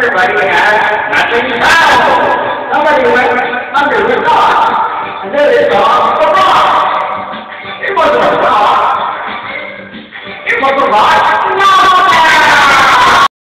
everybody had nothing found. Somebody went under the rock, and there they saw a rock. It wasn't a rock. It was a rock.